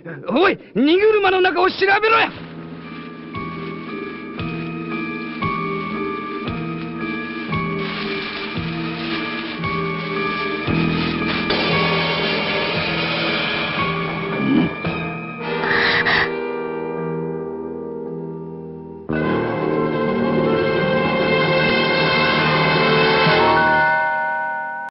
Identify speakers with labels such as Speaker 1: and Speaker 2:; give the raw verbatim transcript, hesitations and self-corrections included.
Speaker 1: おい、荷車の中を調べろや。